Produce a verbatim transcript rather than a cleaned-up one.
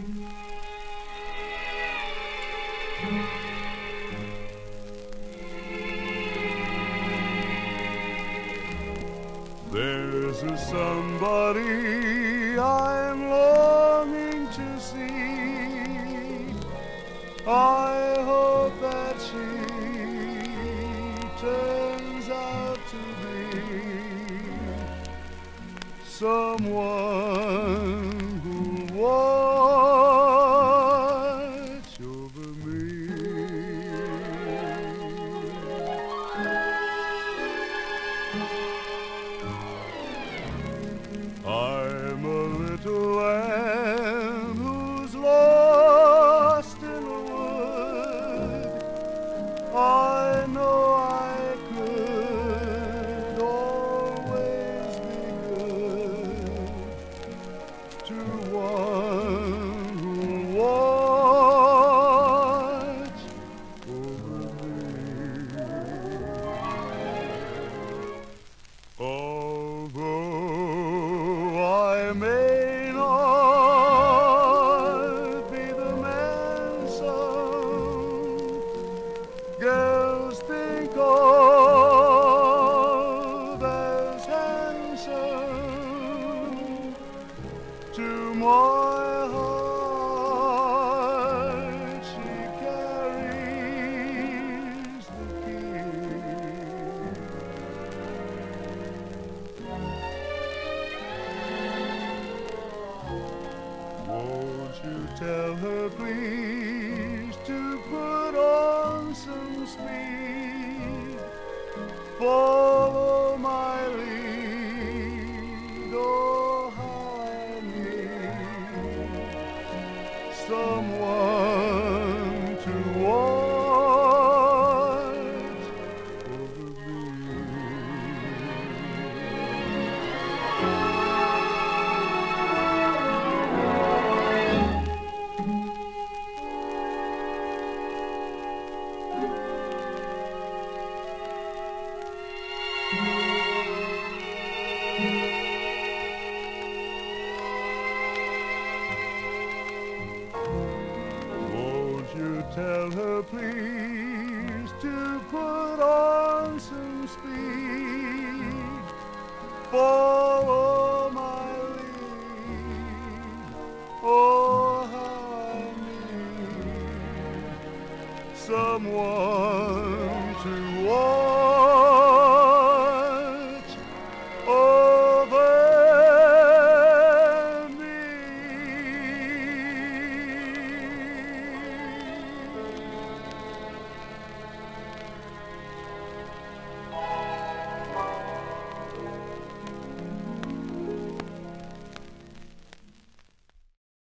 There's a somebody I'm longing to see. I hope that she turns out to be someone who'll watch over me. I'm a little lamb who's lost in a wood. I know I could always be good to one who'll watch over me. Although I may not be the man some girls think of as handsome, to my heart she carries the key. Won't you tell her please to put on some speed, follow my lead, oh how I need someone to watch over me. Won't you tell her please to put on some speed, follow my lead, oh how I need someone to walk